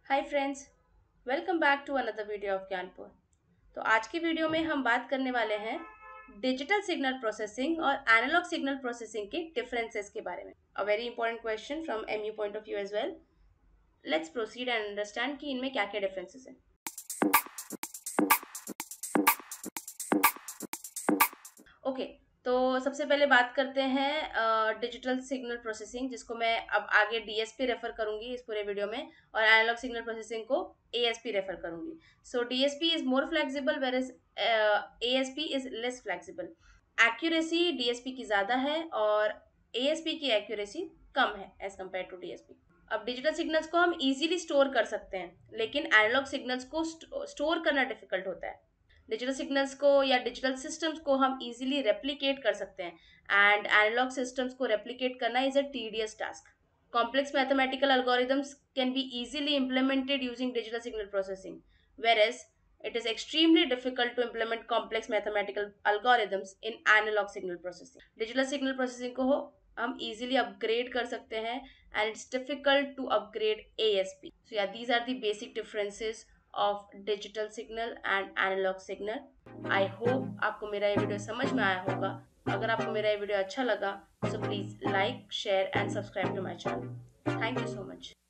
Hi friends, welcome back to another video of Gyanpur. तो आज की वीडियो में हम बात करने वाले हैं डिजिटल सिग्नल प्रोसेसिंग और एनालॉग सिग्नल प्रोसेसिंग के डिफरेंसेस के बारे में। A very important question from MU point of view as well. Let's proceed and understand कि इनमें क्या क्या डिफरेंसेस हैं। ओके, तो सबसे पहले बात करते हैं डिजिटल सिग्नल प्रोसेसिंग, जिसको मैं अब आगे डीएसपी रेफर करूंगी इस पूरे वीडियो में, और एनालॉग सिग्नल प्रोसेसिंग को एएसपी रेफर करूंगी। So DSP is more flexible where is ASP is less flexible. Accuracy DSP की ज़्यादा है और एएसपी की एक्यूरेसी कम है एज कम्पेयर टू डीएसपी। अब डिजिटल सिग्नल्स को हम इजीली स्टोर कर सकते हैं, लेकिन एनालॉग सिग्नल्स को स्टोर करना डिफिकल्ट होता है। डिजिटल सिग्नल्स को या डिजिटल सिस्टम्स को हम इजीली रेप्लिकेट कर सकते हैं एंड एनालॉग सिस्टम्स को रेप्लिकेट करना is a tedious task. Complex mathematical algorithms can be easily implemented using digital signal processing, whereas it is extremely difficult to implement complex mathematical algorithms in analog signal processing. Digital signal processing को हम easily upgrade कर सकते हैं and it's difficult to upgrade ASP. So yeah, these are the basic differences of digital signal and analog signal. I hope आपको मेरा ये video समझ में आया होगा। अगर आपको मेरा ये वीडियो अच्छा लगा, so please like, share and subscribe to my channel. Thank you so much.